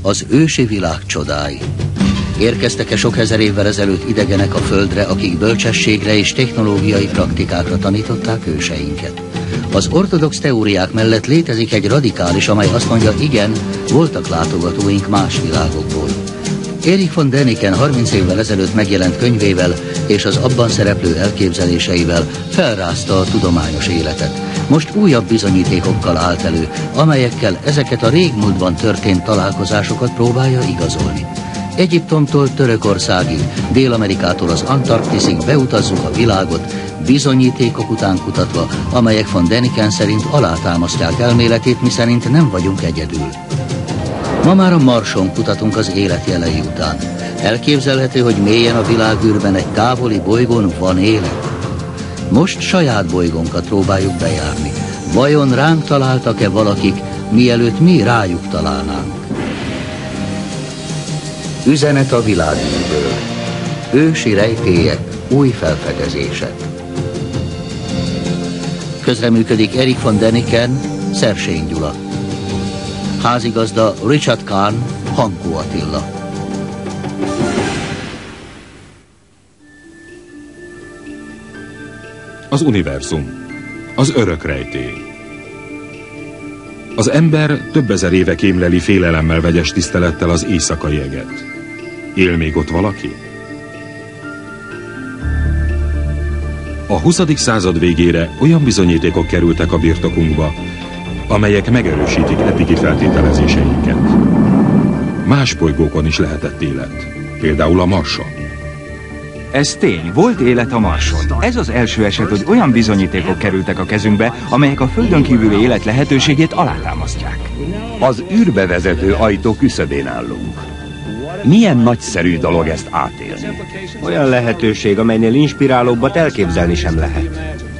Az ősi világ csodái. Érkeztek-e sok ezer évvel ezelőtt idegenek a Földre, akik bölcsességre és technológiai praktikákra tanították őseinket? Az ortodox teóriák mellett létezik egy radikális, amely azt mondja, igen, voltak látogatóink más világokból. Erich von Däniken 30 évvel ezelőtt megjelent könyvével és az abban szereplő elképzeléseivel felrázta a tudományos életet. Most újabb bizonyítékokkal állt elő, amelyekkel ezeket a régmúltban történt találkozásokat próbálja igazolni. Egyiptomtól Törökországig, Dél-Amerikától az Antarktiszig beutazzuk a világot, bizonyítékok után kutatva, amelyek von Däniken szerint alátámasztják elméletét, miszerint nem vagyunk egyedül. Ma már a Marson kutatunk az élet jelei után. Elképzelhető, hogy mélyen a világűrben egy távoli bolygón van élet. Most saját bolygónkat próbáljuk bejárni. Vajon ránk találtak-e valakik, mielőtt mi rájuk találnánk? Üzenet a világűrből. Ősi rejtélyek, új felfedezések. Közreműködik Erich von Däniken, Szersény Gyula. Házigazda Richard Kahn, Hankó Attila. Az univerzum. Az örök rejtély. Az ember több ezer éve kémleli félelemmel vegyes tisztelettel az éjszakai eget. Él még ott valaki? A 20. század végére olyan bizonyítékok kerültek a birtokunkba, amelyek megerősítik eddigi feltételezéseinket. Más bolygókon is lehetett élet, például a Marson. Ez tény, volt élet a Marson. Ez az első eset, hogy olyan bizonyítékok kerültek a kezünkbe, amelyek a Földön kívüli élet lehetőségét alátámasztják. Az űrbe vezető ajtó küszöbén állunk. Milyen nagyszerű dolog ezt átélni. Olyan lehetőség, amelynél inspirálóbbat elképzelni sem lehet.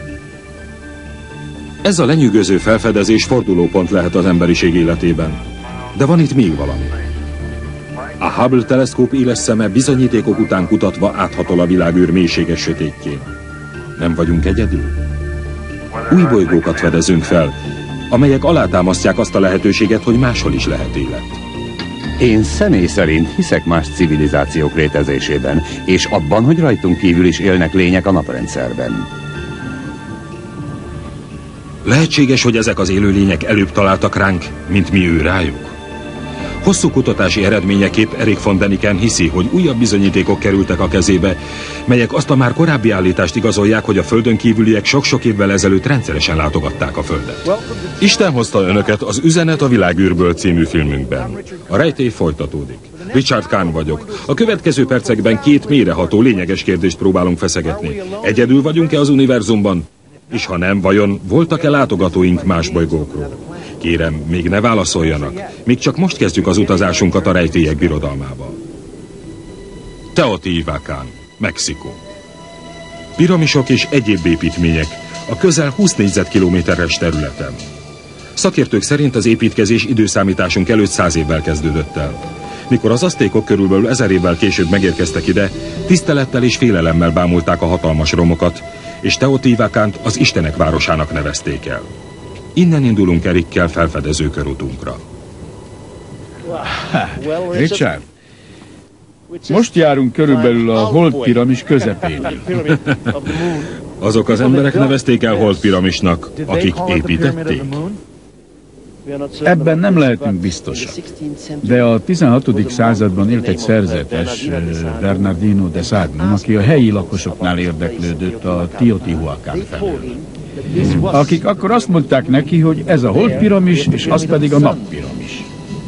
Ez a lenyűgöző felfedezés fordulópont lehet az emberiség életében. De van itt még valami. A Hubble teleszkóp éles szeme bizonyítékok után kutatva áthatol a világűr mélységes sötétjén. Nem vagyunk egyedül. Új bolygókat fedezünk fel, amelyek alátámasztják azt a lehetőséget, hogy máshol is lehet élet. Én személy szerint hiszek más civilizációk létezésében, és abban, hogy rajtunk kívül is élnek lények a naprendszerben. Lehetséges, hogy ezek az élőlények előbb találtak ránk, mint mi ő rájuk. Hosszú kutatási eredményeképp Erich von Däniken hiszi, hogy újabb bizonyítékok kerültek a kezébe, melyek azt a már korábbi állítást igazolják, hogy a Földön kívüliek sok-sok évvel ezelőtt rendszeresen látogatták a Földet. Isten hozta önöket az Üzenet a világűrből című filmünkben. A rejtély folytatódik. Richard Kahn vagyok. A következő percekben két mélyreható, lényeges kérdést próbálunk feszegetni. Egyedül vagyunk-e az univerzumban? És ha nem, vajon voltak-e látogatóink más bolygókról? Kérem, még ne válaszoljanak. Még csak most kezdjük az utazásunkat a rejtélyek birodalmába. Teotihuacán, Mexikó. Piramisok és egyéb építmények a közel 20 négyzetkilométeres területen. Szakértők szerint az építkezés időszámításunk előtt 100 évvel kezdődött el. Mikor az aztékok körülbelül 1000 évvel később megérkeztek ide, tisztelettel és félelemmel bámulták a hatalmas romokat, és Teotihuacánt az Istenek városának nevezték el. Innen indulunk Erikkel felfedező körutunkra. Richard, most járunk körülbelül a Holdpiramis közepén. Azok az emberek nevezték el Holdpiramisnak, akik építették? Ebben nem lehetünk biztosak. De a 16. században élt egy szerzetes, Bernardino de Sahagún, aki a helyi lakosoknál érdeklődött a Teotihuacán felől. Akik akkor azt mondták neki, hogy ez a Holdpiramis, és az pedig a Nappiramis.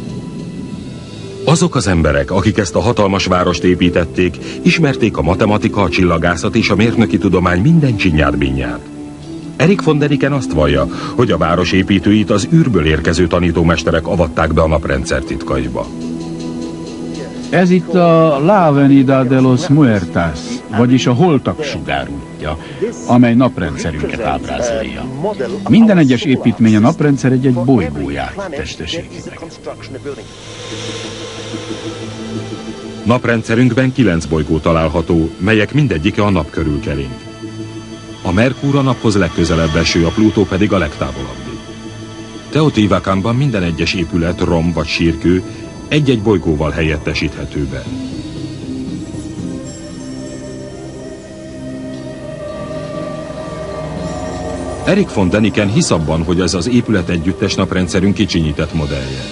Azok az emberek, akik ezt a hatalmas várost építették, ismerték a matematika, a csillagászat és a mérnöki tudomány minden csinyát-binyát. Erich von Däniken azt vallja, hogy a város építőit az űrből érkező tanítómesterek avatták be a naprendszer titkaiba. Ez itt a La Avenida de los Muertos, vagyis a holtak sugárútja, amely naprendszerünket ábrázolja. Minden egyes építmény a naprendszer egy bolygóját testesíti meg. Naprendszerünkben 9 bolygó található, melyek mindegyike a nap körül kering. A Merkur a naphoz legközelebb eső, a Plutó pedig a legtávolabbi. Teotihuacánban minden egyes épület, rom vagy sírkő egy-egy bolygóval helyettesíthető be. Erik von Däniken hisz abban, hogy ez az épület együttes naprendszerünk kicsinyített modellje.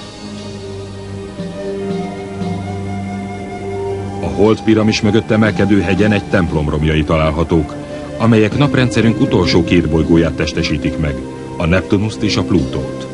A Hold piramis mögött emelkedő hegyen egy templom romjai találhatók, amelyek naprendszerünk utolsó két bolygóját testesítik meg, a Neptunust és a Plutót.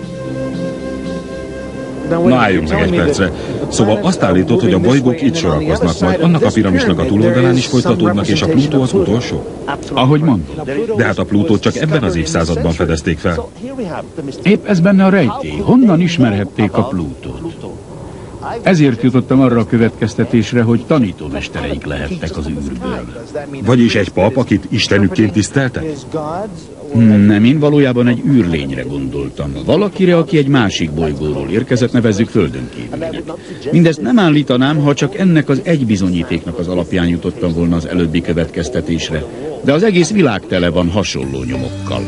Na álljunk meg egy percre. Szóval azt állítod, hogy a bolygók itt sorakoznak, majd annak a piramisnak a túloldalán is folytatódnak, és a Plutó az utolsó? Ahogy mondom. De hát a Plutót csak ebben az évszázadban fedezték fel. Épp ez benne a rejtély. Honnan ismerhették a Plutót? Ezért jutottam arra a következtetésre, hogy tanítómestereik lehettek az űrből. Vagyis egy pap, akit istenükként tiszteltek? Nem, én valójában egy űrlényre gondoltam. Valakire, aki egy másik bolygóról érkezett, nevezzük földön kívülnek. Mindezt nem állítanám, ha csak ennek az egy bizonyítéknak az alapján jutottam volna az előbbi következtetésre. De az egész világ tele van hasonló nyomokkal.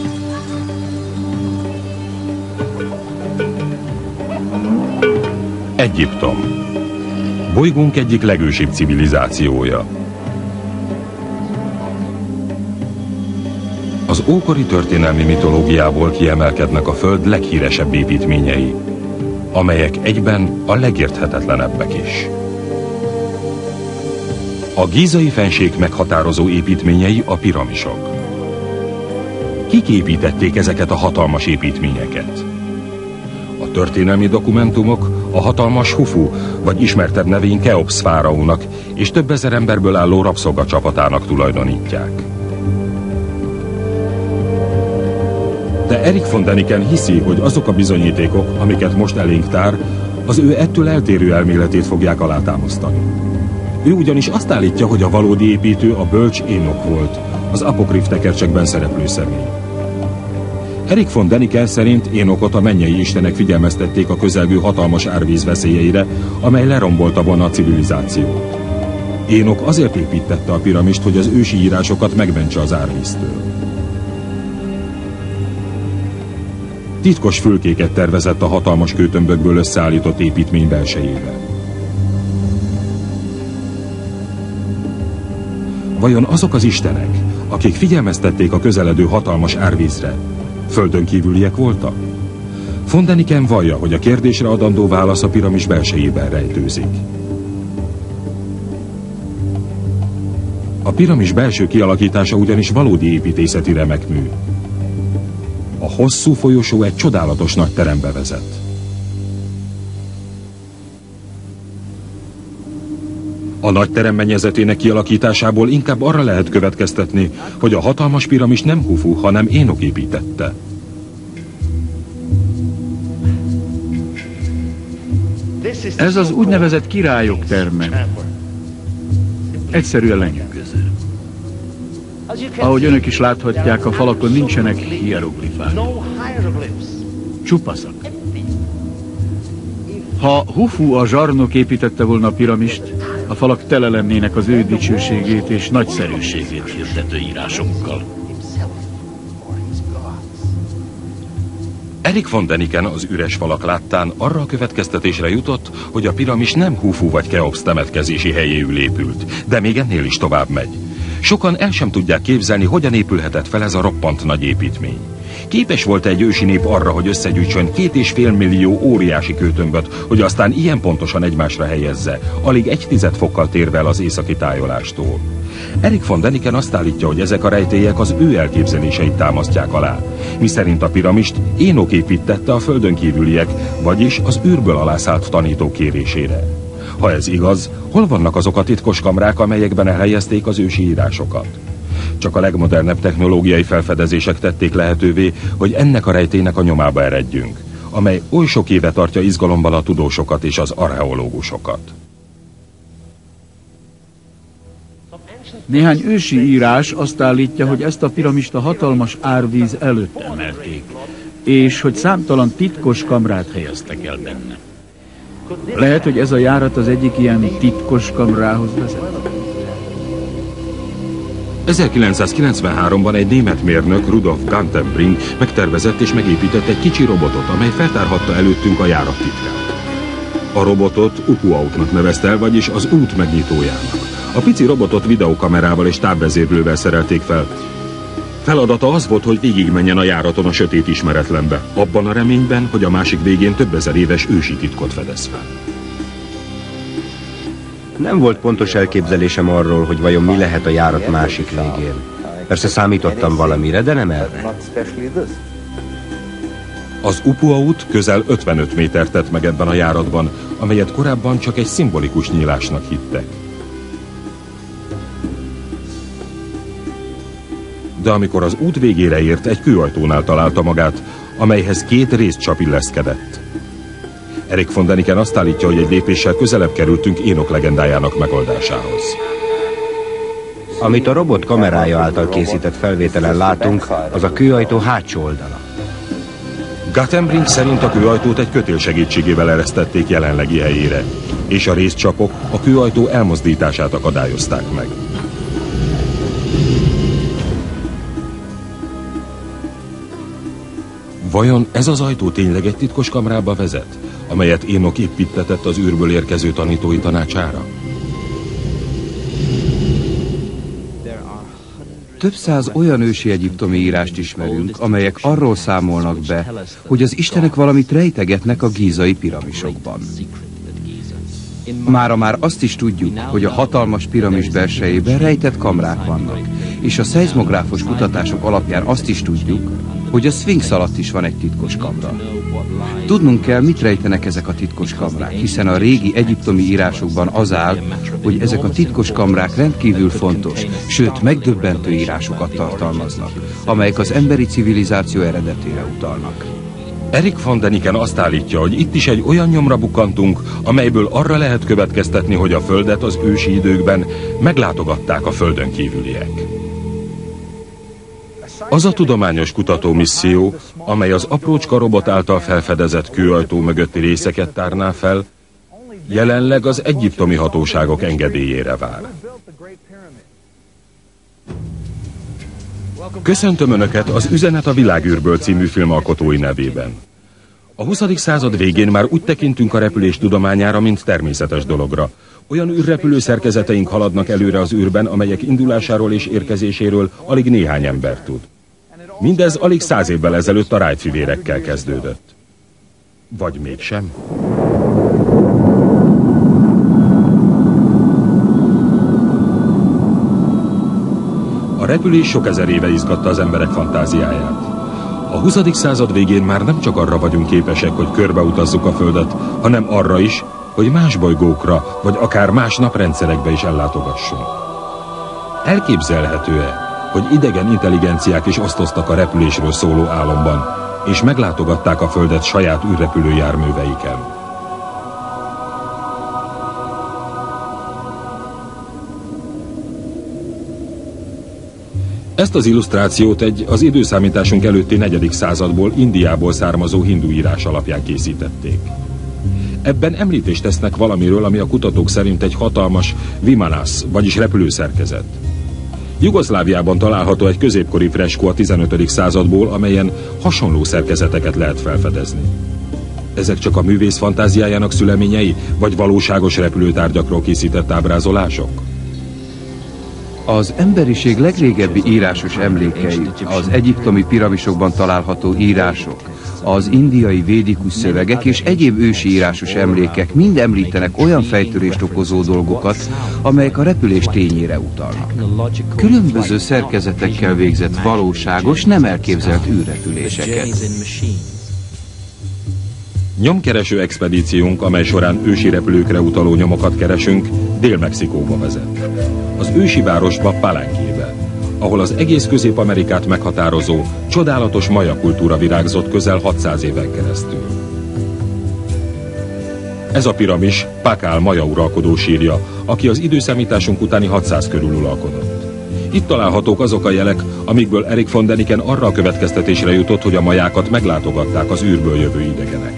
Egyiptom. Bolygónk egyik legősibb civilizációja. Az ókori történelmi mitológiából kiemelkednek a Föld leghíresebb építményei, amelyek egyben a legérthetetlenebbek is. A Gízai fenség meghatározó építményei a piramisok. Kik építették ezeket a hatalmas építményeket? A történelmi dokumentumok a hatalmas Hufu, vagy ismertebb nevén Keops fáraónak és több ezer emberből álló rabszolgacsapatának tulajdonítják. De Erik von Däniken hiszi, hogy azok a bizonyítékok, amiket most elénk tár, az ő ettől eltérő elméletét fogják alátámasztani. Ő ugyanis azt állítja, hogy a valódi építő a bölcs Énok volt, az apokrif tekercsekben szereplő személy. Erik von Däniken szerint Énokot a mennyei istenek figyelmeztették a közelgő hatalmas árvíz veszélyeire, amely lerombolta volna a civilizációt. Énok azért építette a piramist, hogy az ősi írásokat megmentse az árvíztől. Titkos fülkéket tervezett a hatalmas kőtömbökből összeállított építmény belsejébe. Vajon azok az istenek, akik figyelmeztették a közeledő hatalmas árvízre, földön kívüliek voltak? Von Däniken vallja, hogy a kérdésre adandó válasz a piramis belsejében rejtőzik. A piramis belső kialakítása ugyanis valódi építészeti remekmű. A hosszú folyosó egy csodálatos nagy terembe vezet. A nagy terem mennyezetének kialakításából inkább arra lehet következtetni, hogy a hatalmas piramis nem Hufu, hanem Énok építette. Ez az úgynevezett királyok terme. Egyszerűen lenyűgöző. Ahogy önök is láthatják, a falakon nincsenek hieroglifák. Csupaszak. Ha Hufu a zsarnok építette volna a piramist, a falak tele lennének az ő dicsőségét és nagyszerűségét hirdető írásokkal. Erik von Däniken az üres falak láttán arra a következtetésre jutott, hogy a piramis nem Hufu vagy Keops temetkezési helyéül épült, de még ennél is tovább megy. Sokan el sem tudják képzelni, hogyan épülhetett fel ez a roppant nagy építmény. Képes volt egy ősi nép arra, hogy összegyűjtsön 2,5 millió óriási kőtömböt, hogy aztán ilyen pontosan egymásra helyezze, alig 1/10 fokkal térve el az északi tájolástól. Erik von Däniken azt állítja, hogy ezek a rejtélyek az ő elképzeléseit támasztják alá, miszerint a piramist Énok építette a földön kívüliek, vagyis az űrből alászállt tanítók kérésére. Ha ez igaz, hol vannak azok a titkos kamrák, amelyekben elhelyezték az ősi írásokat? Csak a legmodernebb technológiai felfedezések tették lehetővé, hogy ennek a rejtélynek a nyomába eredjünk, amely oly sok éve tartja izgalomban a tudósokat és az archeológusokat. Néhány ősi írás azt állítja, hogy ezt a piramist a hatalmas árvíz előtt emelték, és hogy számtalan titkos kamrát helyeztek el benne. Lehet, hogy ez a járat az egyik ilyen titkos kamrához vezet. 1993-ban egy német mérnök, Rudolf Gantenbrink megtervezett és megépített egy kicsi robotot, amely feltárhatta előttünk a járat titkát. A robotot Upuautnak nevezte el, vagyis az út megnyitójának. A pici robotot videókamerával és távvezérlővel szerelték fel. Feladata az volt, hogy végigmenjen a járaton a sötét ismeretlenbe, abban a reményben, hogy a másik végén több ezer éves ősi titkot fedez fel. Nem volt pontos elképzelésem arról, hogy vajon mi lehet a járat másik végén. Persze számítottam valamire, de nem erre. Az Upua-út közel 55 métert tett meg ebben a járatban, amelyet korábban csak egy szimbolikus nyílásnak hittek. De amikor az út végére ért, egy kőajtónál találta magát, amelyhez 2 részcsap illeszkedett. Erik von Däniken azt állítja, hogy egy lépéssel közelebb kerültünk Énok legendájának megoldásához. Amit a robot kamerája által készített felvételen látunk, az a kőajtó hátsó oldala. Gattenbrink szerint a kőajtót egy kötél segítségével eresztették jelenlegi helyére, és a részcsapok a kőajtó elmozdítását akadályozták meg. Vajon ez az ajtó tényleg egy titkos kamrába vezet, amelyet Énok építtetett az űrből érkező tanítói tanácsára? Több száz olyan ősi egyiptomi írást ismerünk, amelyek arról számolnak be, hogy az istenek valamit rejtegetnek a gízai piramisokban. Mára már azt is tudjuk, hogy a hatalmas piramis belsejében rejtett kamrák vannak, és a szeizmográfos kutatások alapján azt is tudjuk, hogy a szfinx alatt is van egy titkos kamra. Tudnunk kell, mit rejtenek ezek a titkos kamrák, hiszen a régi egyiptomi írásokban az áll, hogy ezek a titkos kamrák rendkívül fontos, sőt megdöbbentő írásokat tartalmaznak, amelyek az emberi civilizáció eredetére utalnak. Erik von Däniken azt állítja, hogy itt is egy olyan nyomra bukkantunk, amelyből arra lehet következtetni, hogy a Földet az ősi időkben meglátogatták a Földön kívüliek. Az a tudományos kutatómisszió, amely az aprócska robot által felfedezett kőajtó mögötti részeket tárná fel, jelenleg az egyiptomi hatóságok engedélyére vár. Köszöntöm Önöket az Üzenet a világűrből című filmalkotói nevében. A 20. század végén már úgy tekintünk a repülés tudományára, mint természetes dologra. Olyan űrrepülő szerkezeteink haladnak előre az űrben, amelyek indulásáról és érkezéséről alig néhány ember tud. Mindez alig 100 évvel ezelőtt a Wright fivérekkel kezdődött. Vagy mégsem? A repülés sok ezer éve izgatta az emberek fantáziáját. A 20. század végén már nem csak arra vagyunk képesek, hogy körbeutazzuk a Földet, hanem arra is, hogy más bolygókra, vagy akár más naprendszerekbe is ellátogassunk. Elképzelhető-e, hogy idegen intelligenciák is osztoztak a repülésről szóló álomban, és meglátogatták a Földet saját űrrepülő járműveiken? Ezt az illusztrációt egy az időszámításunk előtti 4. századból, Indiából származó hindu írás alapján készítették. Ebben említést tesznek valamiről, ami a kutatók szerint egy hatalmas vimanász, vagyis repülőszerkezet. Jugoszláviában található egy középkori freskó a 15. századból, amelyen hasonló szerkezeteket lehet felfedezni. Ezek csak a művész fantáziájának szüleményei, vagy valóságos repülőtárgyakról készített ábrázolások? Az emberiség legrégebbi írásos emlékei, az egyiptomi piramisokban található írások, az indiai védikus szövegek és egyéb ősi írásos emlékek mind említenek olyan fejtörést okozó dolgokat, amelyek a repülés tényére utalnak. Különböző szerkezetekkel végzett valóságos, nem elképzelt űrrepüléseket. Nyomkereső expedíciónk, amely során ősi repülőkre utaló nyomokat keresünk, Dél-Mexikóba vezet. Az ősi városba, Palenquébe, ahol az egész Közép-Amerikát meghatározó, csodálatos maja kultúra virágzott közel 600 éven keresztül. Ez a piramis Pakál maja uralkodó sírja, aki az időszámításunk utáni 600 körül uralkodott. Itt találhatók azok a jelek, amikből Erik von Däniken arra a következtetésre jutott, hogy a majákat meglátogatták az űrből jövő idegenek.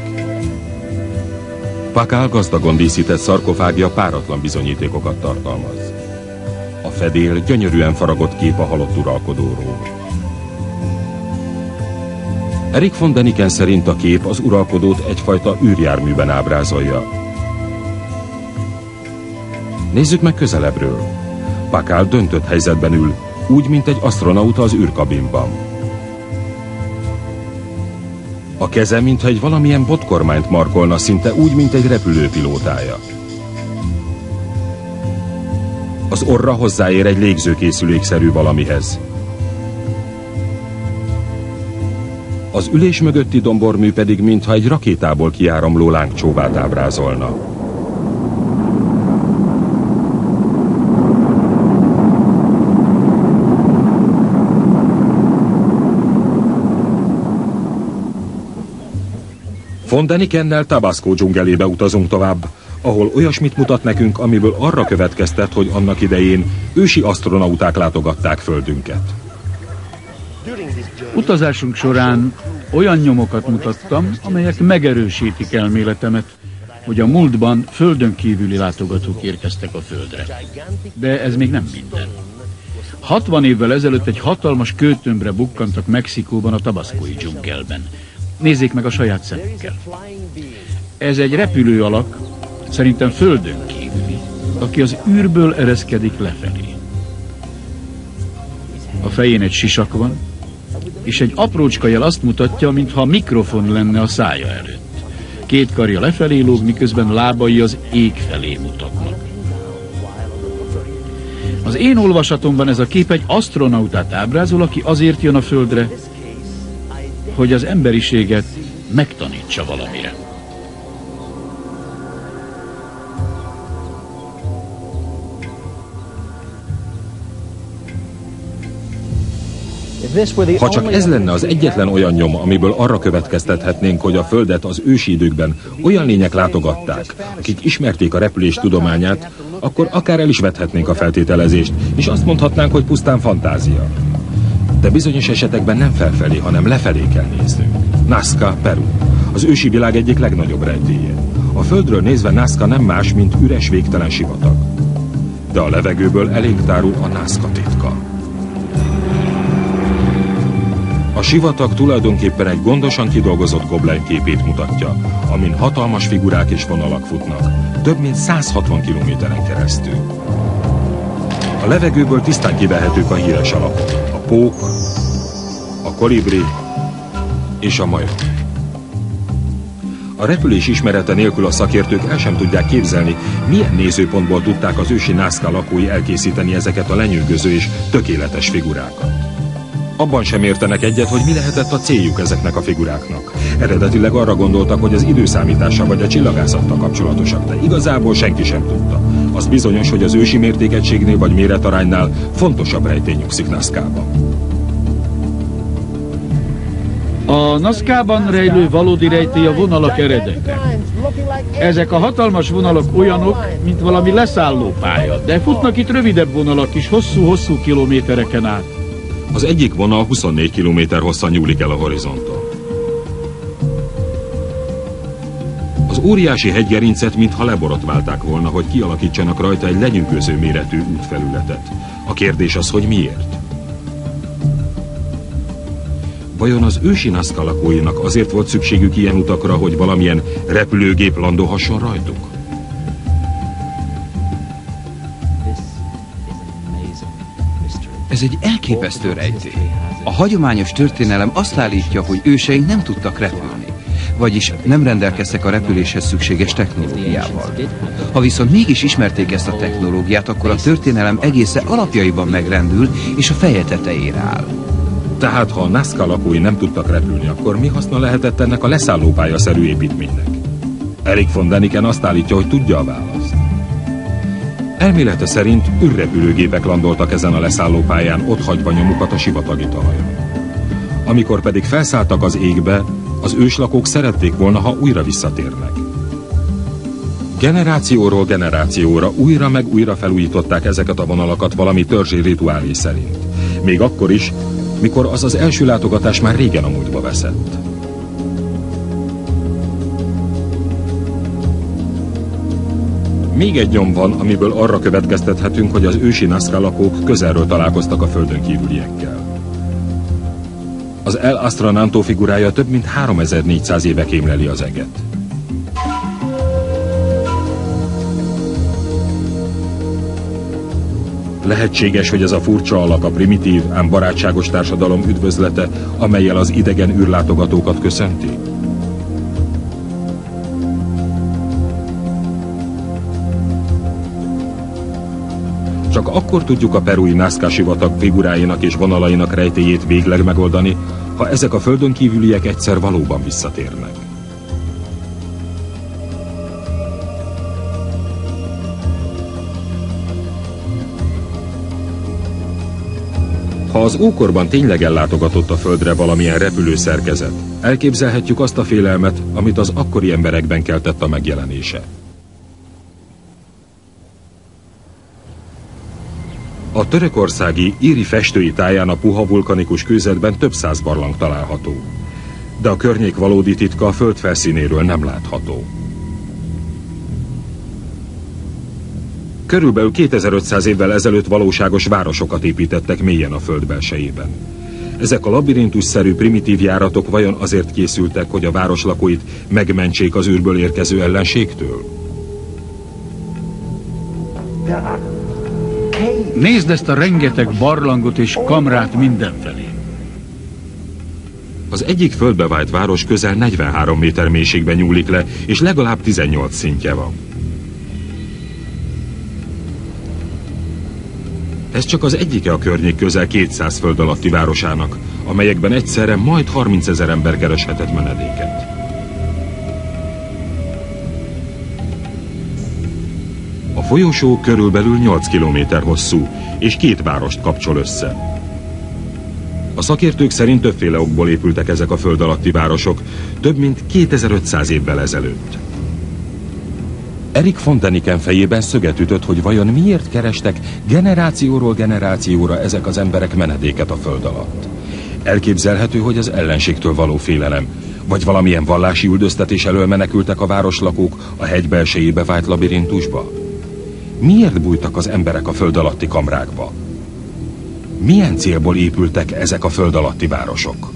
Pakál gazdagon díszített szarkofágja páratlan bizonyítékokat tartalmaz. A fedél gyönyörűen faragott kép a halott uralkodóról. Erik von Däniken szerint a kép az uralkodót egyfajta űrjárműben ábrázolja. Nézzük meg közelebbről. Pakál döntött helyzetben ül, úgy, mint egy asztronauta az űrkabinban. A keze, mintha egy valamilyen botkormányt markolna, szinte úgy, mint egy repülőpilótája. Az orra hozzáér egy légzőkészülékszerű valamihez. Az ülés mögötti dombormű pedig mintha egy rakétából kiáramló lángcsóvát ábrázolna. Von Denikennel Tabasco dzsungelébe utazunk tovább, ahol olyasmit mutat nekünk, amiből arra következtet, hogy annak idején ősi asztronauták látogatták földünket. Utazásunk során olyan nyomokat mutattam, amelyek megerősítik elméletemet, hogy a múltban földön kívüli látogatók érkeztek a földre. De ez még nem minden. 60 évvel ezelőtt egy hatalmas kőtömbre bukkantak Mexikóban a tabaszkói dzsungelben. Nézzék meg a saját szemükkel. Ez egy repülő alak, szerintem földön kívüli, aki az űrből ereszkedik lefelé. A fején egy sisak van, és egy aprócska jel azt mutatja, mintha mikrofon lenne a szája előtt. Két karja lefelé lóg, miközben lábai az ég felé mutatnak. Az én olvasatomban ez a kép egy asztronautát ábrázol, aki azért jön a földre, hogy az emberiséget megtanítsa valamire. Ha csak ez lenne az egyetlen olyan nyom, amiből arra következtethetnénk, hogy a Földet az ősi időkben olyan lények látogatták, akik ismerték a repülés tudományát, akkor akár el is vethetnénk a feltételezést, és azt mondhatnánk, hogy pusztán fantázia. De bizonyos esetekben nem felfelé, hanem lefelé kell néznünk. Nazca, Peru. Az ősi világ egyik legnagyobb rejtélye. A Földről nézve Nazca nem más, mint üres, végtelen sivatag. De a levegőből elénk tárul a Nazca titka. A sivatag tulajdonképpen egy gondosan kidolgozott Gobelin képét mutatja, amin hatalmas figurák és vonalak futnak, több mint 160 kilométeren keresztül. A levegőből tisztán kivehetők a híres alakok, a pók, a kolibri és a majom. A repülés ismerete nélkül a szakértők el sem tudják képzelni, milyen nézőpontból tudták az ősi Nazca lakói elkészíteni ezeket a lenyűgöző és tökéletes figurákat. Abban sem értenek egyet, hogy mi lehetett a céljuk ezeknek a figuráknak. Eredetileg arra gondoltak, hogy az időszámítással vagy a csillagászattal kapcsolatosak, de igazából senki sem tudta. Az bizonyos, hogy az ősi mértékegységnél vagy méretaránynál fontosabb rejtély nyugszik Nazcában. A Nazcában rejlő valódi rejtély a vonalak eredete. Ezek a hatalmas vonalak olyanok, mint valami leszállópálya, de futnak itt rövidebb vonalak is, hosszú-hosszú kilométereken át. Az egyik vonal 24 km hosszan nyúlik el a horizonton. Az óriási hegygerincet mintha leborotválták volna, hogy kialakítsanak rajta egy lenyűgöző méretű útfelületet. A kérdés az, hogy miért? Vajon az ősi Nazca lakóinak azért volt szükségük ilyen utakra, hogy valamilyen repülőgép landolhasson rajtuk? Ez egy elképesztő rejtély. A hagyományos történelem azt állítja, hogy őseink nem tudtak repülni, vagyis nem rendelkeztek a repüléshez szükséges technológiával. Ha viszont mégis ismerték ezt a technológiát, akkor a történelem egészen alapjaiban megrendül, és a feje tetejére áll. Tehát, ha a Nazca lakói nem tudtak repülni, akkor mi haszna lehetett ennek a leszállópályaszerű építménynek? Erik von Däniken azt állítja, hogy tudja a választ. Elmélete szerint űrrepülőgépek landoltak ezen a leszállópályán, otthagyva nyomukat a sivatagi talajon. Amikor pedig felszálltak az égbe, az őslakók szerették volna, ha újra visszatérnek. Generációról generációra újra meg újra felújították ezeket a vonalakat valami törzsi rituálé szerint. Még akkor is, mikor az első látogatás már régen a múltba veszett. Még egy nyom van, amiből arra következtethetünk, hogy az ősi Nazca lakók közelről találkoztak a földön kívüliekkel. Az El Astronauta figurája több mint 3400 éve kémleli az eget. Lehetséges, hogy ez a furcsa alak a primitív, ám barátságos társadalom üdvözlete, amellyel az idegen űrlátogatókat köszönti? Csak akkor tudjuk a perui Nazca sivatag figuráinak és vonalainak rejtélyét végleg megoldani, ha ezek a földön kívüliek egyszer valóban visszatérnek. Ha az ókorban tényleg ellátogatott a Földre valamilyen repülőszerkezet, elképzelhetjük azt a félelmet, amit az akkori emberekben keltett a megjelenése. A törökországi Íri festői táján a puha vulkanikus kőzetben több száz barlang található, de a környék valódi titka a föld felszínéről nem látható. Körülbelül 2500 évvel ezelőtt valóságos városokat építettek mélyen a föld belsejében. Ezek a labirintusszerű primitív járatok vajon azért készültek, hogy a város lakóit megmentsék az űrből érkező ellenségtől? Nézd ezt a rengeteg barlangot és kamrát mindenfelé. Az egyik földbe vájt város közel 43 méter mélységben nyúlik le, és legalább 18 szintje van. Ez csak az egyike a környék közel 200 föld alatti városának, amelyekben egyszerre majd 30 000 ember kereshetett menedéket. A folyosó körülbelül 8 kilométer hosszú, és 2 várost kapcsol össze. A szakértők szerint többféle okból épültek ezek a föld alatti városok, több mint 2500 évvel ezelőtt. Erik von Däniken fejében szöget ütött, hogy vajon miért kerestek generációról generációra ezek az emberek menedéket a föld alatt. Elképzelhető, hogy az ellenségtől való félelem, vagy valamilyen vallási üldöztetés elől menekültek a városlakók a hegy belsejébe vájt labirintusba. Miért bújtak az emberek a föld alatti kamrákba? Milyen célból épültek ezek a föld alatti városok?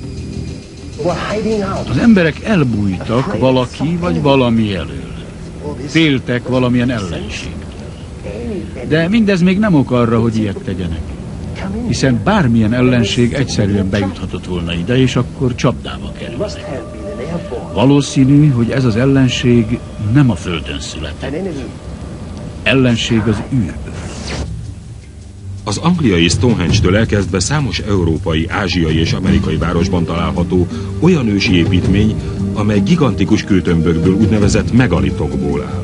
Az emberek elbújtak valaki vagy valami elől. Féltek valamilyen ellenség. De mindez még nem ok arra, hogy ilyet tegyenek. Hiszen bármilyen ellenség egyszerűen bejuthatott volna ide, és akkor csapdába kerülnek. Valószínű, hogy ez az ellenség nem a Földön született. Ellenség az űrből. Az angliai Stonehenge-től elkezdve számos európai, ázsiai és amerikai városban található olyan ősi építmény, amely gigantikus kőtömbökből úgynevezett megalitokból áll.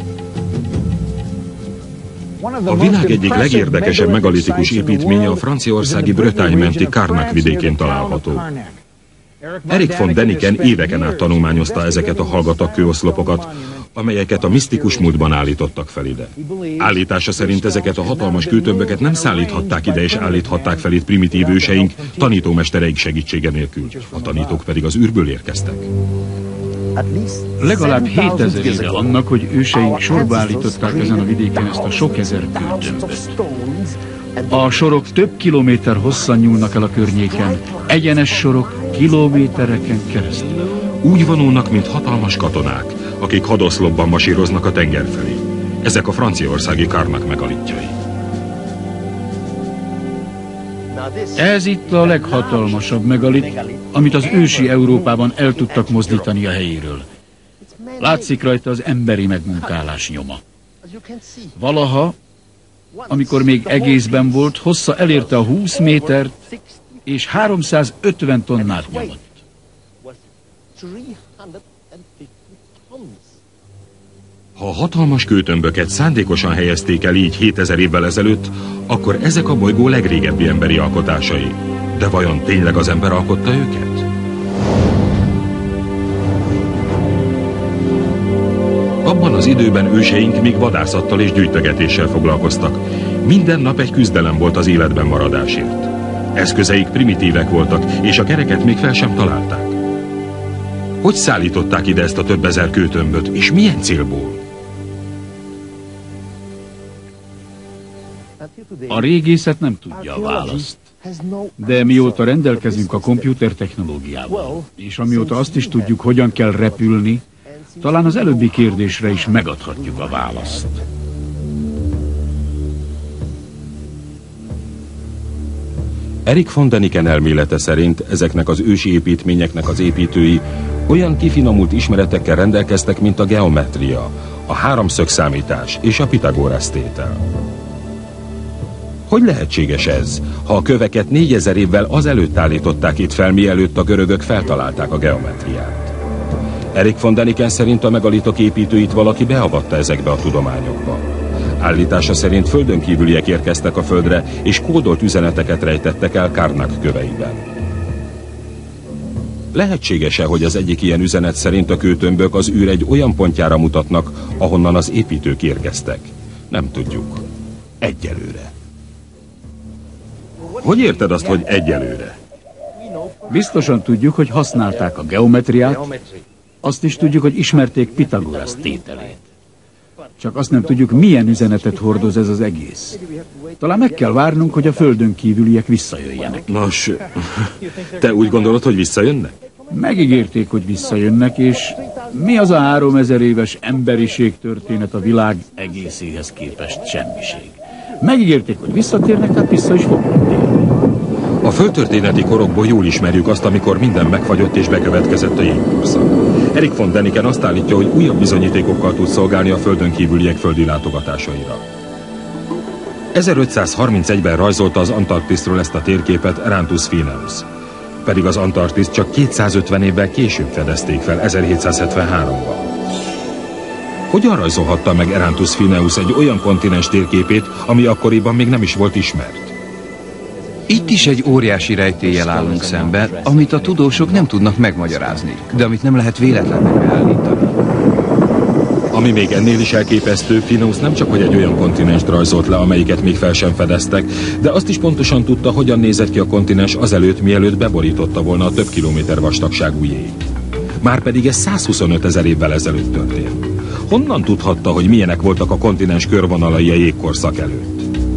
A világ egyik legérdekesebb megalitikus építménye a franciaországi Bretagne menti Karnak vidékén található. Erik von Däniken éveken át tanulmányozta ezeket a hallgatag kőoszlopokat, amelyeket a misztikus múltban állítottak fel ide. Állítása szerint ezeket a hatalmas kőtömböket nem szállíthatták ide és állíthatták fel itt primitív őseink tanítómestereik segítsége nélkül. A tanítók pedig az űrből érkeztek. Legalább 7000 éve annak, hogy őseink sorba állították ezen a vidéken ezt a sok ezer kőtömböt. A sorok több kilométer hosszan nyúlnak el a környéken, egyenes sorok kilométereken keresztül. Úgy vonulnak, mint hatalmas katonák, akik hadoszlopban masíroznak a tenger felé. Ezek a franciaországi Karnak megalitjai. Ez itt a leghatalmasabb megalit, amit az ősi Európában el tudtak mozdítani a helyéről. Látszik rajta az emberi megmunkálás nyoma. Valaha, amikor még egészben volt, hossza elérte a 20 métert, és 350 tonnát nyomott. Ha a hatalmas kőtömböket szándékosan helyezték el így 7000 évvel ezelőtt, akkor ezek a bolygó legrégebbi emberi alkotásai. De vajon tényleg az ember alkotta őket? Abban az időben őseink még vadászattal és gyűjtögetéssel foglalkoztak. Minden nap egy küzdelem volt az életben maradásért. Eszközeik primitívek voltak, és a kereket még fel sem találták. Hogy szállították ide ezt a több ezer kőtömböt, és milyen célból? A régészet nem tudja a választ. De mióta rendelkezünk a komputertechnológiával, és amióta azt is tudjuk, hogyan kell repülni, talán az előbbi kérdésre is megadhatjuk a választ. Erik von Däniken elmélete szerint ezeknek az ősi építményeknek az építői olyan kifinomult ismeretekkel rendelkeztek, mint a geometria, a háromszögszámítás és a Pitagorasz tétel. Hogy lehetséges ez, ha a köveket 4000 évvel azelőtt állították itt fel, mielőtt a görögök feltalálták a geometriát? Erik von Däniken szerint a megalitok építőit valaki beavatta ezekbe a tudományokba. Állítása szerint földönkívüliek érkeztek a földre, és kódolt üzeneteket rejtettek el Karnak köveiben. Lehetséges-e, hogy az egyik ilyen üzenet szerint a kőtömbök az űr egy olyan pontjára mutatnak, ahonnan az építők érkeztek? Nem tudjuk. Egyelőre. Hogy érted azt, hogy egyelőre? Biztosan tudjuk, hogy használták a geometriát, azt is tudjuk, hogy ismerték Pitagorasz tételét. Csak azt nem tudjuk, milyen üzenetet hordoz ez az egész. Talán meg kell várnunk, hogy a földön kívüliek visszajöjjenek. Nos, te úgy gondolod, hogy visszajönnek? Megígérték, hogy visszajönnek, és mi az a 3000 éves emberiség történet a világ egészéhez képest semmiség. Megígérték, hogy visszatérnek, tehát vissza is fognak térni. A földtörténeti korokból jól ismerjük azt, amikor minden megfagyott és bekövetkezett a jégkorszak. Erik von Däniken azt állítja, hogy újabb bizonyítékokkal tud szolgálni a földön kívüliek földi látogatásaira. 1531-ben rajzolta az Antarktiszról ezt a térképet Erantus Phineus. Pedig az Antarktiszt csak 250 évvel később fedezték fel, 1773-ban. Hogyan rajzolhatta meg Erantus Phineus egy olyan kontinens térképét, ami akkoriban még nem is volt ismert? Itt is egy óriási rejtéllyel állunk szemben, amit a tudósok nem tudnak megmagyarázni, de amit nem lehet véletlenül beállítani. Ami még ennél is elképesztő, Phineus nem csak hogy egy olyan kontinenst rajzolt le, amelyiket még fel sem fedeztek, de azt is pontosan tudta, hogyan nézett ki a kontinens azelőtt, mielőtt beborította volna a több kilométer vastagságú jég. Márpedig ez 125 000 évvel ezelőtt történt. Honnan tudhatta, hogy milyenek voltak a kontinens körvonalai a jégkorszak előtt?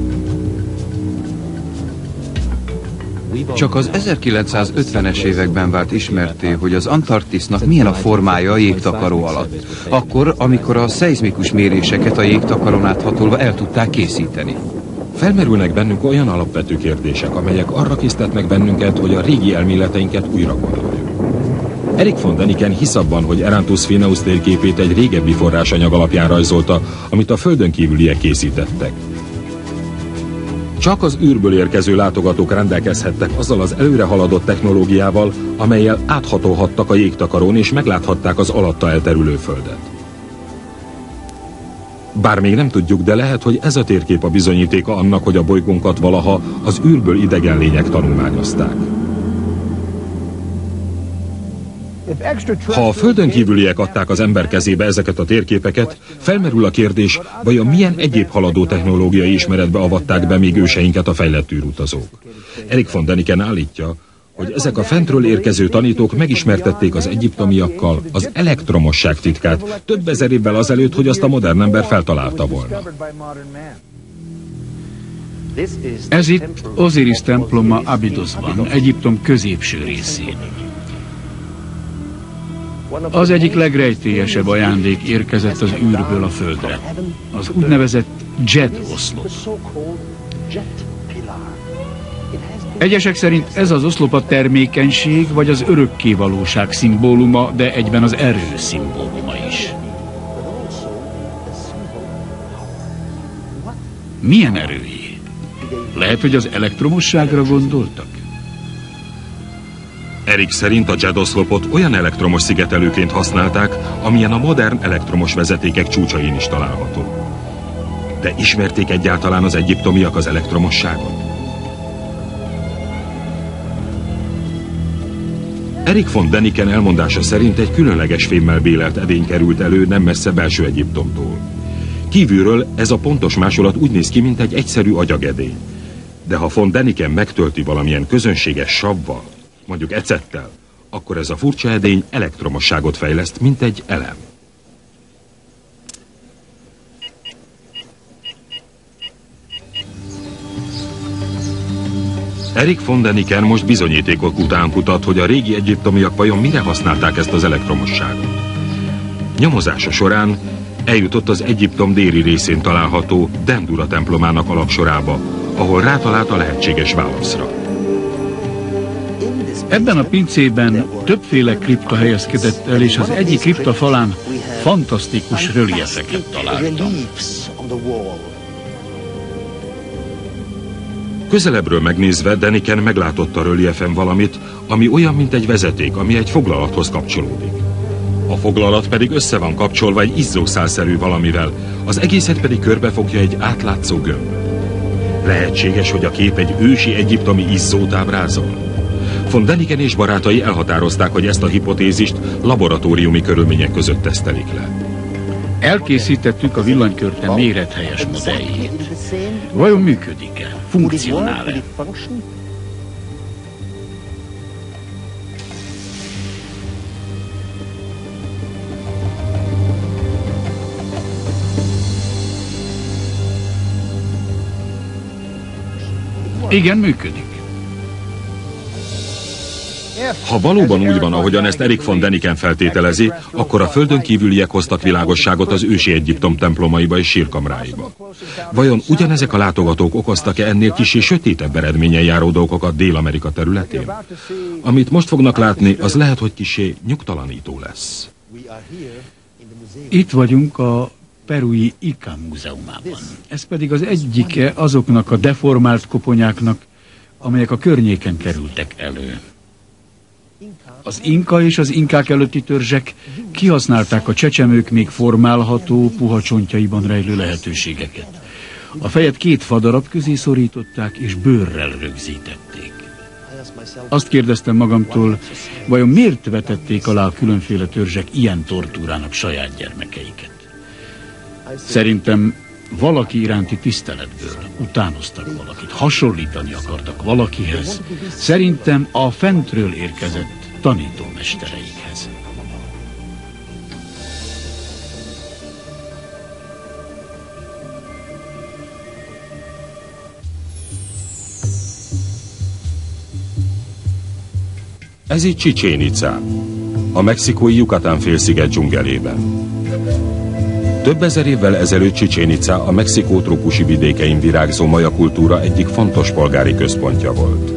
Csak az 1950-es években vált ismerté, hogy az Antarktisznak milyen a formája a jégtakaró alatt. Akkor, amikor a szeizmikus méréseket a jégtakaron áthatolva el tudták készíteni. Felmerülnek bennünk olyan alapvető kérdések, amelyek arra késztetnek bennünket, hogy a régi elméleteinket újra gondoljuk. Erik von Däniken hisz abban, hogy Erantus Phineus térképét egy régebbi forrásanyag alapján rajzolta, amit a földön kívüliek készítettek. Csak az űrből érkező látogatók rendelkezhettek azzal az előre haladott technológiával, amellyel áthatolhattak a jégtakarón és megláthatták az alatta elterülő földet. Bár még nem tudjuk, de lehet, hogy ez a térkép a bizonyítéka annak, hogy a bolygónkat valaha az űrből idegen lények tanulmányozták. Ha a földön kívüliek adták az ember kezébe ezeket a térképeket, felmerül a kérdés, vajon milyen egyéb haladó technológiai ismeretbe avatták be még őseinket a fejlett űrutazók. Erik von Däniken állítja, hogy ezek a fentről érkező tanítók megismertették az egyiptomiakkal az elektromosság titkát több ezer évvel azelőtt, hogy azt a modern ember feltalálta volna. Ez itt Osiris temploma Abidosban, Egyiptom középső részén. Az egyik legrejtélyesebb ajándék érkezett az űrből a földre. Az úgynevezett Jet oszlop. Egyesek szerint ez az oszlop a termékenység vagy az örökkévalóság szimbóluma, de egyben az erő szimbóluma is. Milyen erőjé? Lehet, hogy az elektromosságra gondoltak? Erik szerint a Jet oszlopot olyan elektromos szigetelőként használták, amilyen a modern elektromos vezetékek csúcsain is található. De ismerték egyáltalán az egyiptomiak az elektromosságot? Erik von Däniken elmondása szerint egy különleges fémmel bélelt edény került elő nem messze belső Egyiptomtól. Kívülről ez a pontos másolat úgy néz ki, mint egy egyszerű agyagedény. De ha von Däniken megtölti valamilyen közönséges savval, mondjuk ecettel, akkor ez a furcsa edény elektromosságot fejleszt, mint egy elem. Erik von Däniken most bizonyítékok után kutat, hogy a régi egyiptomiak vajon mire használták ezt az elektromosságot. Nyomozása során eljutott az Egyiptom déli részén található Dendura templomának alapsorába, ahol rátalált a lehetséges válaszra. Ebben a pincében többféle kripta helyezkedett el, és az egyik kripta falán fantasztikus reliefeket találtam. Közelebbről megnézve Däniken meglátott a reliefen valamit, ami olyan, mint egy vezeték, ami egy foglalathoz kapcsolódik. A foglalat pedig össze van kapcsolva egy izzószálszerű valamivel, az egészet pedig körbefogja egy átlátszó gömb. Lehetséges, hogy a kép egy ősi egyiptomi izzót ábrázol? Von Däniken és barátai elhatározták, hogy ezt a hipotézist laboratóriumi körülmények között tesztelik le. Elkészítettük a villanykörte mérethelyes modelljét. Vajon működik-e? Funkcionál-e? Igen, működik. Ha valóban úgy van, ahogyan ezt Erik von Däniken feltételezi, akkor a földön kívüliek hoztak világosságot az ősi Egyiptom templomaiba és sírkamráiba. Vajon ugyanezek a látogatók okoztak-e ennél kissé sötétebb eredményen járó dolgokat Dél-Amerika területén? Amit most fognak látni, az lehet, hogy kissé nyugtalanító lesz. Itt vagyunk a perui Ica múzeumában. Ez pedig az egyike azoknak a deformált koponyáknak, amelyek a környéken kerültek elő. Az inka és az inkák előtti törzsek kihasználták a csecsemők még formálható, puha csontjaiban rejlő lehetőségeket. A fejet két fadarab közé szorították és bőrrel rögzítették. Azt kérdeztem magamtól, vajon miért vetették alá a különféle törzsek ilyen tortúrának saját gyermekeiket? Szerintem valaki iránti tiszteletből utánoztak valakit, hasonlítani akartak valakihez. Szerintem a fentről érkezett tanítómestereikhez. Ez itt Chichén Itzá, a mexikói Yucatán félsziget dzsungelében. Több ezer évvel ezelőtt Chichén Itzá a Mexikó trópusi vidékein virágzó maja kultúra egyik fontos polgári központja volt.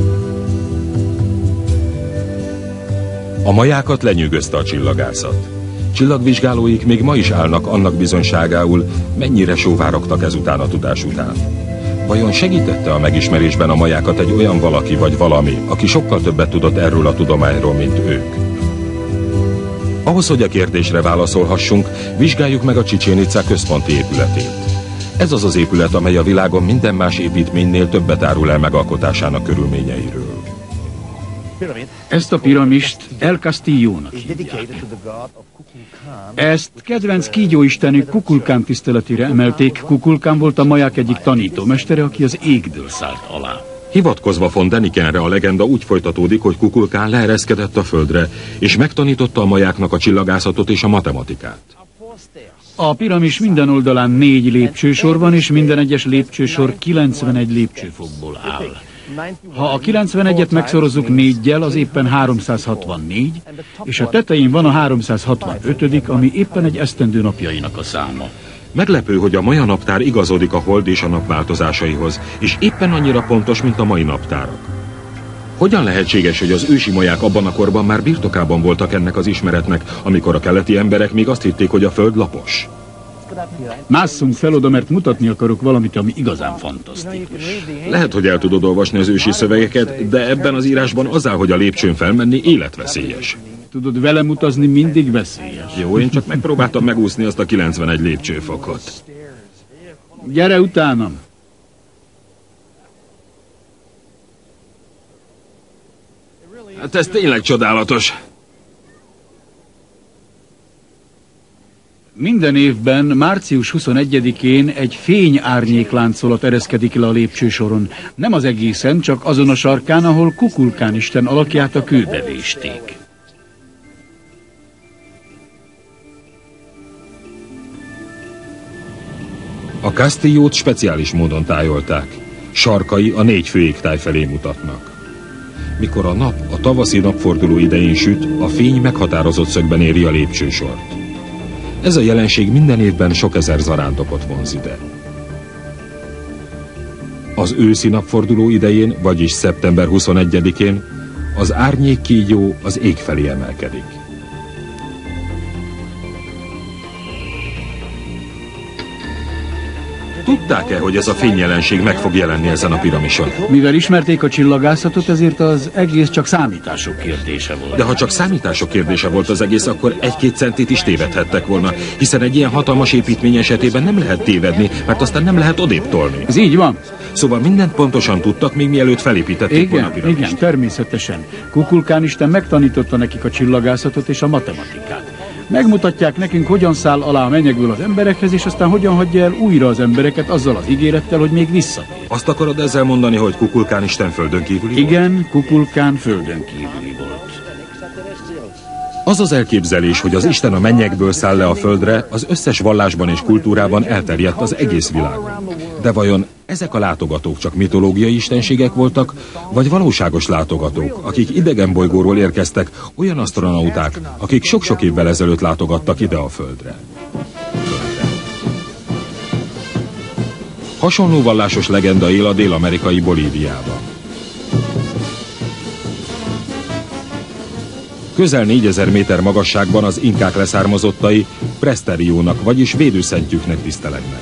A majákat lenyűgözte a csillagászat. Csillagvizsgálóik még ma is állnak annak bizonyságául, mennyire sóvárogtak ezután a tudás után. Vajon segítette a megismerésben a majákat egy olyan valaki vagy valami, aki sokkal többet tudott erről a tudományról, mint ők? Ahhoz, hogy a kérdésre válaszolhassunk, vizsgáljuk meg a Chichén Itzá központi épületét. Ez az az épület, amely a világon minden más építménynél többet árul el megalkotásának körülményeiről. Ezt a piramist El Castillo-nak hívják. Ezt kedvenc kígyóistenük Kukulkán tiszteletére emelték. Kukulkán volt a maják egyik tanítómestere, aki az égből szállt alá. Hivatkozva von Dänikenre a legenda úgy folytatódik, hogy Kukulkán leereszkedett a földre, és megtanította a majáknak a csillagászatot és a matematikát. A piramis minden oldalán 4 lépcsősor van, és minden egyes lépcsősor 91 lépcsőfokból áll. Ha a 91-et megszorozzuk 4-jel, az éppen 364, és a tetején van a 365., ami éppen egy esztendő napjainak a száma. Meglepő, hogy a maja naptár igazodik a hold és a nap változásaihoz, és éppen annyira pontos, mint a mai naptárak. Hogyan lehetséges, hogy az ősi maják abban a korban már birtokában voltak ennek az ismeretnek, amikor a keleti emberek még azt hitték, hogy a föld lapos? Másszunk fel oda, mert mutatni akarok valamit, ami igazán fantasztikus. Lehet, hogy el tudod olvasni az ősi szövegeket, de ebben az írásban az áll, hogy a lépcsőn felmenni életveszélyes. Tudod, velem utazni mindig veszélyes. Jó, én csak megpróbáltam megúszni azt a 91 lépcsőfokot. Gyere utánam! Hát ez tényleg csodálatos. Minden évben, március 21-én egy fényárnyékláncolat ereszkedik le a lépcsősoron. Nem az egészen, csak azon a sarkán, ahol Kukulkán isten alakját a kőbe vésték. A Castillo-t speciális módon tájolták. Sarkai a 4 főégtáj felé mutatnak. Mikor a nap a tavaszi napforduló idején süt, a fény meghatározott szögben éri a lépcsősort. Ez a jelenség minden évben sok ezer zarándokot vonz ide. Az őszi napforduló idején, vagyis szeptember 21-én Az árnyék kígyó az ég felé emelkedik. Tudták-e, hogy ez a fényjelenség meg fog jelenni ezen a piramison? Mivel ismerték a csillagászatot, ezért az egész csak számítások kérdése volt. De ha csak számítások kérdése volt az egész, akkor 1-2 centit is tévedhettek volna, hiszen egy ilyen hatalmas építmény esetében nem lehet tévedni, mert aztán nem lehet odébb tolni. Ez így van. Szóval mindent pontosan tudtak, még mielőtt felépítették volna a piramist. Igen, természetesen. Kukulkán Isten megtanította nekik a csillagászatot és a matematikát. Megmutatják nekünk, hogyan száll alá a mennyekből az emberekhez, és aztán hogyan hagyja el újra az embereket azzal az ígérettel, hogy még visszatér. Azt akarod ezzel mondani, hogy Kukulkán Isten földön kívüli volt? Igen, Kukulkán földön kívüli volt. Az az elképzelés, hogy az Isten a mennyekből száll le a földre, az összes vallásban és kultúrában elterjedt az egész világon. De vajon ezek a látogatók csak mitológiai istenségek voltak, vagy valóságos látogatók, akik idegen bolygóról érkeztek, olyan asztronauták, akik sok-sok évvel ezelőtt látogattak ide a földre? Hasonló vallásos legenda él a dél-amerikai Bolíviában. Közel 4000 méter magasságban az inkák leszármazottai Presteriónak, vagyis védőszentjüknek tisztelegnek.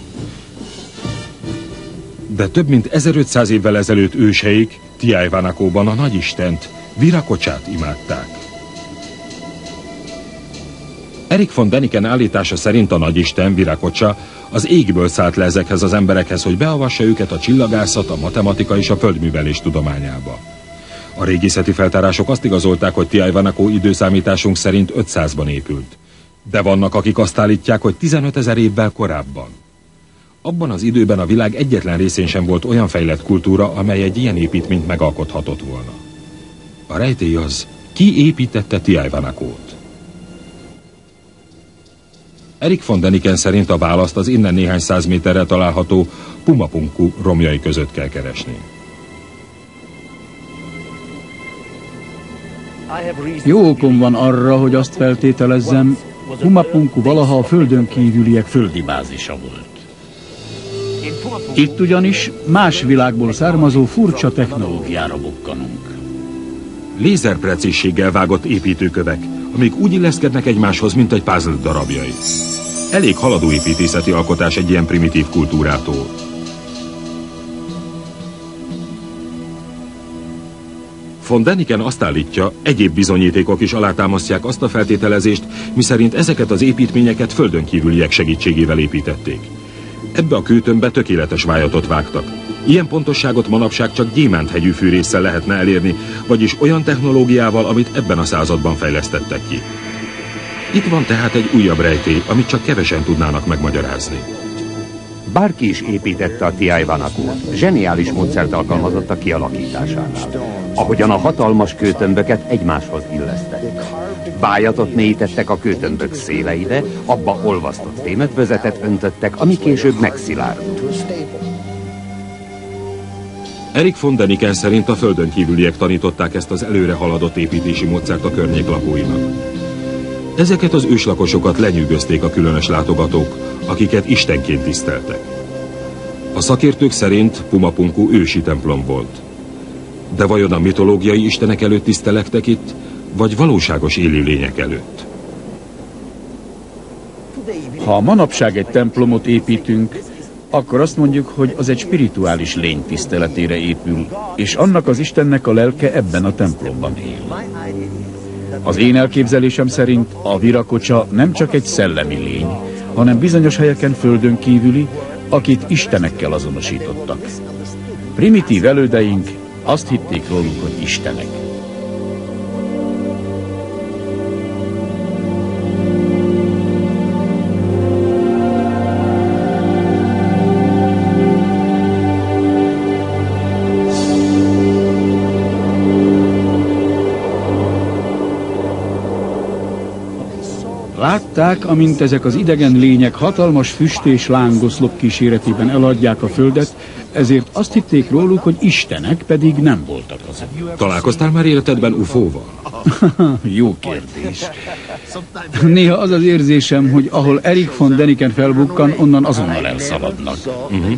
De több mint 1500 évvel ezelőtt őseik Tiahuanacóban a nagyistent, Viracochát imádták. Erik von Däniken állítása szerint a nagyisten, Viracocha, az égből szállt le ezekhez az emberekhez, hogy beavassa őket a csillagászat, a matematika és a földművelés tudományába. A régészeti feltárások azt igazolták, hogy Tiahuanaco időszámításunk szerint 500-ban épült. De vannak, akik azt állítják, hogy 15 000 évvel korábban. Abban az időben a világ egyetlen részén sem volt olyan fejlett kultúra, amely egy ilyen építményt megalkothatott volna. A rejtély az, ki építette Tiahuanacót? Erik von Däniken szerint a választ az innen néhány 100 méterre található Pumapunku romjai között kell keresni. Jó okom van arra, hogy azt feltételezzem, Pumapunku valaha a földön kívüliek földi bázisa volt. Itt ugyanis más világból származó furcsa technológiára bukkanunk. Lézerprecízséggel vágott építőkövek, amik úgy illeszkednek egymáshoz, mint egy puzzle darabjai. Elég haladó építészeti alkotás egy ilyen primitív kultúrától. Von Däniken azt állítja, egyéb bizonyítékok is alátámasztják azt a feltételezést, miszerint ezeket az építményeket földön kívüliek segítségével építették. Ebbe a kőtömbbe tökéletes vájatot vágtak. Ilyen pontosságot manapság csak gyémánthegyű fűrésszel lehetne elérni, vagyis olyan technológiával, amit ebben a században fejlesztettek ki. Itt van tehát egy újabb rejtély, amit csak kevesen tudnának megmagyarázni. Bárki is építette a Tiahuanacót, zseniális módszert alkalmazott a kialakításánál. Ahogyan a hatalmas kőtömböket egymáshoz illesztettek. Vájatot mélyítettek a kőtömbök széleibe, abba olvasztott témetvezetet öntöttek, ami később megszilárdult. Erik von Däniken szerint a földön kívüliek tanították ezt az előre haladott építési módszert a környék lakóinak. Ezeket az őslakosokat lenyűgözték a különös látogatók, akiket istenként tiszteltek. A szakértők szerint Pumapunku ősi templom volt. De vajon a mitológiai istenek előtt tisztelektek itt, vagy valóságos élőlények előtt? Ha manapság egy templomot építünk, akkor azt mondjuk, hogy az egy spirituális lény tiszteletére épül, és annak az Istennek a lelke ebben a templomban él. Az én elképzelésem szerint a Viracocha nem csak egy szellemi lény, hanem bizonyos helyeken földön kívüli, akit istenekkel azonosítottak. Primitív elődeink azt hitték róluk, hogy istenek. Látták, amint ezek az idegen lények hatalmas füst és lángoszlop kíséretében eladják a földet, ezért azt hitték róluk, hogy istenek, pedig nem voltak azok. Találkoztál már életedben UFO-val? Jó kérdés. Néha az az érzésem, hogy ahol Erik von Däniken felbukkan, onnan azonnal elszaladnak.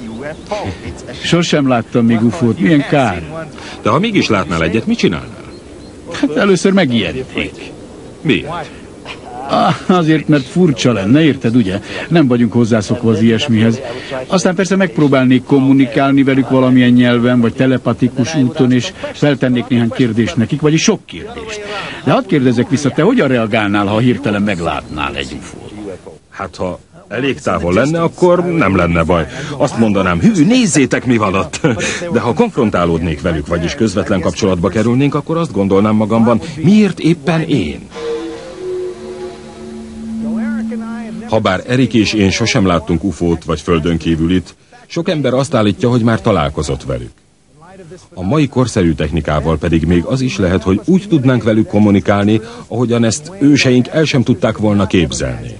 Sosem láttam még UFO-t, milyen kár. De ha mégis látnál egyet, mit csinálnál? Hát először megijedték. Miért? Azért, mert furcsa lenne, érted, ugye? Nem vagyunk hozzászokva az ilyesmihez. Aztán persze megpróbálnék kommunikálni velük valamilyen nyelven, vagy telepatikus úton, és feltennék néhány kérdést nekik, vagyis sok kérdést. De hadd kérdezek vissza, te hogyan reagálnál, ha hirtelen meglátnál egy UFO-t? Hát ha elég távol lenne, akkor nem lenne baj. Azt mondanám, hű, nézzétek, mi van ott. De ha konfrontálódnék velük, vagyis közvetlen kapcsolatba kerülnénk, akkor azt gondolnám magamban, miért éppen én? Habár Erik és én sosem láttunk UFO-t vagy földön kívülit, sok ember azt állítja, hogy már találkozott velük. A mai korszerű technikával pedig még az is lehet, hogy úgy tudnánk velük kommunikálni, ahogyan ezt őseink el sem tudták volna képzelni.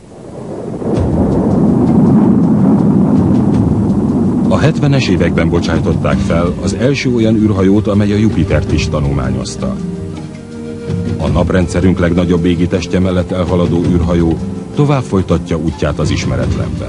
A 70-es években bocsájtották fel az első olyan űrhajót, amely a Jupitert is tanulmányozta. A naprendszerünk legnagyobb égitestje mellett elhaladó űrhajó tovább folytatja útját az ismeretlenben.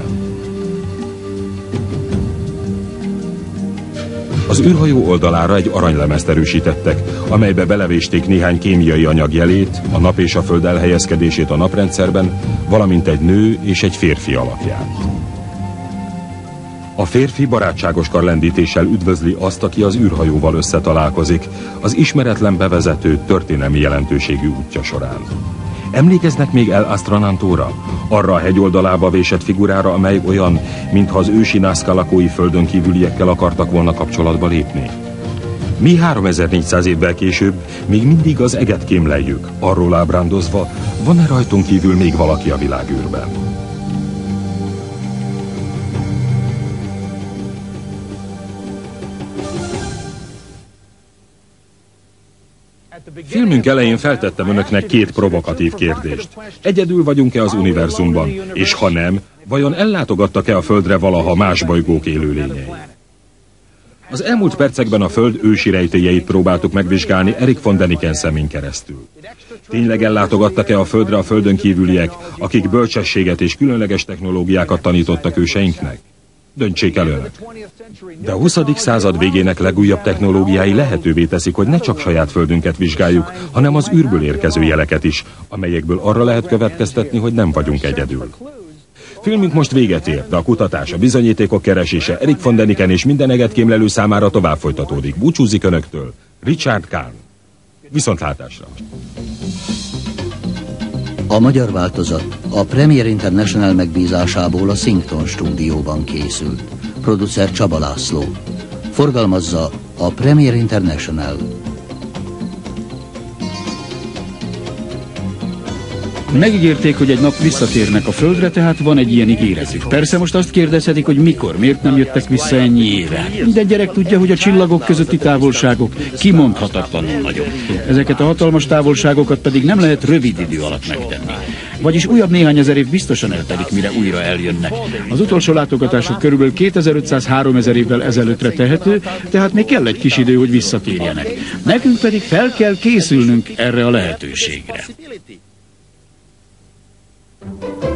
Az űrhajó oldalára egy aranylemezt erősítettek, amelybe belevésték néhány kémiai anyag jelét, a nap és a föld elhelyezkedését a naprendszerben, valamint egy nő és egy férfi alakját. A férfi barátságos karlendítéssel üdvözli azt, aki az űrhajóval összetalálkozik, az ismeretlen bevezető történelmi jelentőségű útja során. Emlékeznek még El Astronautóra? Arra a hegyoldalába vésett figurára, amely olyan, mintha az ősi Nazca lakói földön kívüliekkel akartak volna kapcsolatba lépni. Mi 3400 évvel később még mindig az eget kémleljük, arról ábrándozva, van-e rajtunk kívül még valaki a világűrben. Filmünk elején feltettem önöknek két provokatív kérdést. Egyedül vagyunk-e az univerzumban? És ha nem, vajon ellátogattak-e a Földre valaha más bolygók élőlényei? Az elmúlt percekben a Föld ősi rejtélyeit próbáltuk megvizsgálni Erik von Däniken szemén keresztül. Tényleg ellátogattak-e a Földre a földön kívüliek, akik bölcsességet és különleges technológiákat tanítottak őseinknek? Döntsék el önök. De a 20. század végének legújabb technológiái lehetővé teszik, hogy ne csak saját földünket vizsgáljuk, hanem az űrből érkező jeleket is, amelyekből arra lehet következtetni, hogy nem vagyunk egyedül. Filmünk most véget ért, de a kutatás, a bizonyítékok keresése Erik von Däniken és minden egetkémlelő számára tovább folytatódik. Búcsúzik önöktől Richard Kahn. Viszontlátásra! A magyar változat a Premier International megbízásából a Sington stúdióban készült. Producer Csaba László. Forgalmazza a Premier International. Megígérték, hogy egy nap visszatérnek a Földre, tehát van egy ilyen ígéretük. Persze most azt kérdezhetik, hogy mikor, miért nem jöttek vissza ennyi éve. Minden gyerek tudja, hogy a csillagok közötti távolságok kimondhatatlanul nagyok. Ezeket a hatalmas távolságokat pedig nem lehet rövid idő alatt megtenni. Vagyis újabb néhány ezer év biztosan eltelik, mire újra eljönnek. Az utolsó látogatásuk körülbelül 2500-3000 évvel ezelőttre tehető, tehát még kell egy kis idő, hogy visszatérjenek. Nekünk pedig fel kell készülnünk erre a lehetőségre.